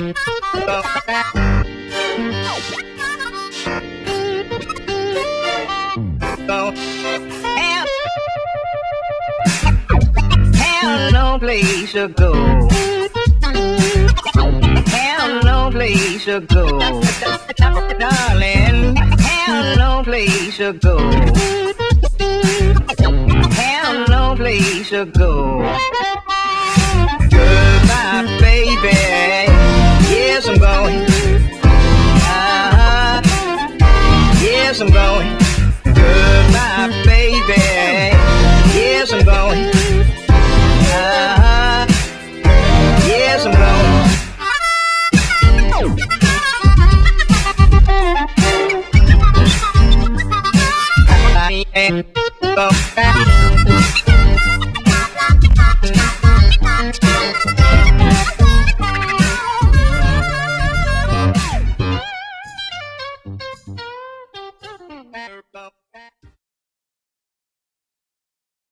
Have no place to go. Have no place to go. Darling, have no place to go. Have no place to go. Goodbye, baby. Yes, I'm going. Yes, I'm going. Goodbye, baby. Yes, I'm going. Yes, I'm going.